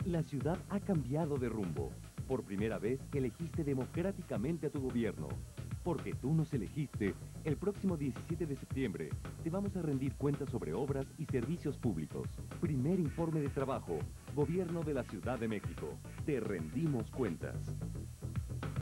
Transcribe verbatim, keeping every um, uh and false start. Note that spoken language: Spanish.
La ciudad ha cambiado de rumbo. Por primera vez elegiste democráticamente a tu gobierno. Porque tú nos elegiste, el próximo diecisiete de septiembre te vamos a rendir cuentas sobre obras y servicios públicos. Primer informe de trabajo. Gobierno de la Ciudad de México. Te rendimos cuentas.